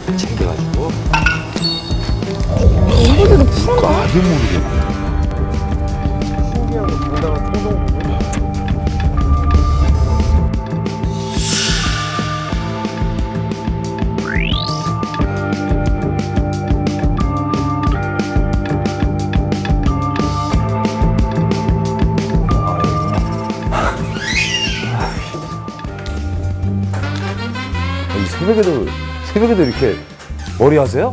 챙겨가지고. 이거대로 풀어놔. 나도 모르겠네. 신기하고 당당한 통동 부분. 이 새벽에도 이렇게 머리 하세요?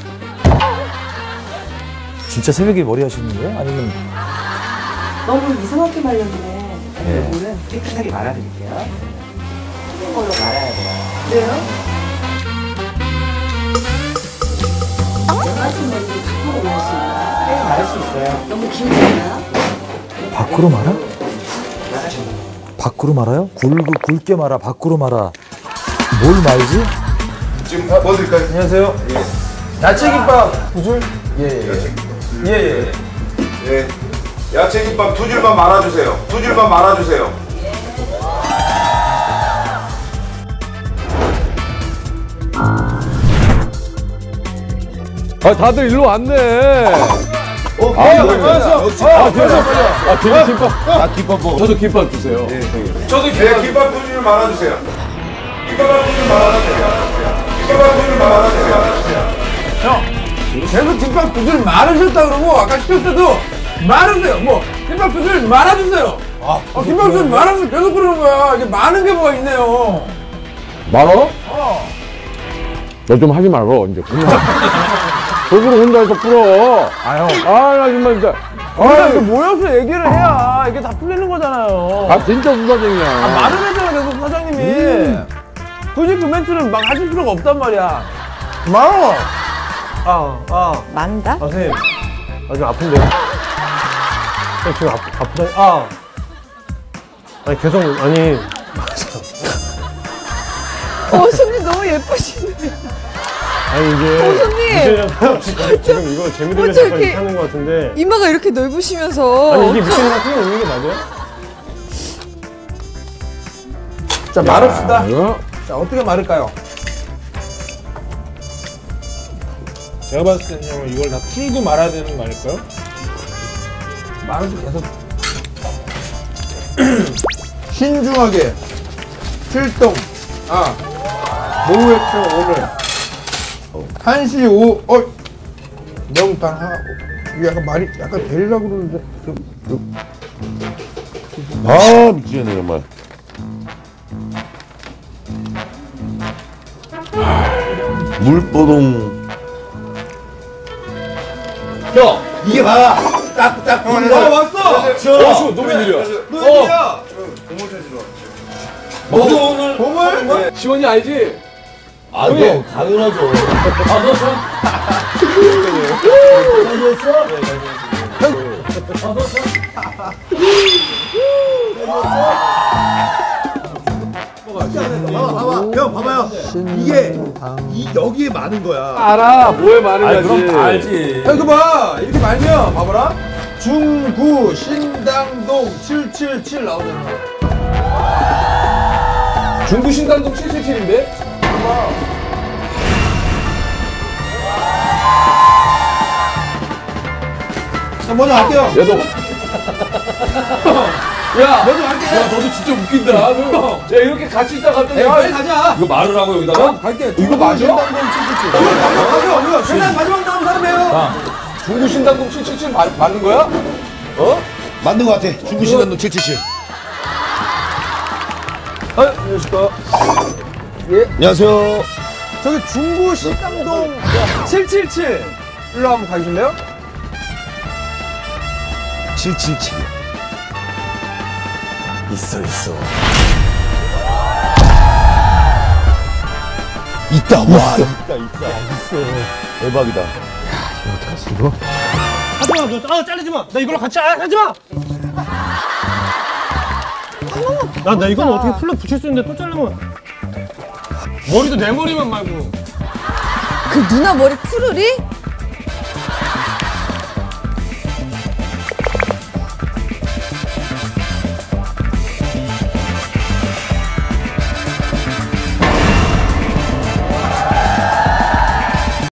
진짜 새벽에 머리 하시는 거예요? 아니면? 너무 이상하게 말렸네. 네. 물은 깨끗하게 말아드릴게요. 흰 걸로 말아야 돼요. 그래요? 같은 머리를 밖으로 말할 수 있나요? 네, 말할 수 있어요. 너무 길잖아요? 밖으로 말아? 말하셔도 돼요. 밖으로 말아요? 굵게 말아, 밖으로 말아. 뭘 말지? 지금 뭐 드릴까요? 안녕하세요. 예. 야채김밥 2줄? 예. 예. 야채김밥 2줄만 말아주세요. 2줄만 말아주세요. 아, 다들 일로 왔네. 김밥. 김밥 먹어. 저도 김밥 주세요. 저도 김밥 2줄 말아주세요. 김밥 2줄 말아주세요. 김밥 2줄 말아주세요. 계속 김밥 2줄 말으셨다 그러고 아까 시켰을 때도 말으세요. 뭐 김밥 2줄 말아주세요. 김밥 2줄 말아서 계속 그러는 거야. 이게 많은 게 뭐가 있네요. 말어? 너 좀 하지 말어, 이제. 저기로 혼자 해서 풀어. 나 정말 진짜. 이렇게 모여서 얘기를 해야 이게 다 풀리는 거잖아요. 진짜 수사쟁이야. 말을 했잖아 계속 사장님이. 굳이 그 멘트는 막 하실 필요가 없단 말이야. 말어. 만다? 선생님. 좀 아픈데요? 지금 아프다. 아니 계속 아니. 손님 너무 예쁘시네. 아니 이게 손님. 지금 이거 재미들려서 어째 약간 이렇게 하는 것 같은데. 이마가 이렇게 넓으시면서. 아니 이게 밑에랑 손이 있는 게 맞아요? 자 말읍시다. 자 어떻게 말을까요? 제가 봤을 때는 이걸 다 풀고 말아야 되는 거 아닐까요? 말은 계속 신중하게 출동 모의했죠 오늘 1시 5 명당 하고 이게 약간 말이 약간 되려고 그러는데 미치겠네, 정말. 물보동. 형! 이게 봐라! 딱 왔어! 너무 느려. 노예야! 보물 찾으러 왔죠. 너도 오늘. 보물? 시원이 알지? 너 당연하죠. 형 봐봐요. 이게 여기에 많은 거야. 알아. 뭐에 말을 하지. 그럼 다 알지. 야, 이거 봐! 이렇게 말면 봐봐라. 중구 신당동 777 나오잖아. 중구 신당동 777인데? 자, 먼저 갈게요. 야, 너. 야, 먼저 갈게요. 야, 너도 진짜 웃긴다. 야, 이렇게 같이 있다 갔더니. 야, 빨리 가자. 이거 말을 하고 여기다가? 갈게. 이거 맞아? 신당동 777. 가자. 세상 마지막 나온 사람이에요. 중구 신당동 777 맞는 거야? 맞는 거 같아. 중구 신당동 777. 안녕하십니까. 안녕하세요. 저기 중구 신당동 777 일로 한번 가실래요? 777. 있어. 있다. 와. 있다. 대박이다. 하지마, 너 잘리지 마. 나 이걸로 같이 하지마. 나 이거는 어떻게 풀로 붙일 수 있는데 또 자르면 머리도 내 머리만 말고. 그 누나 머리 푸르리?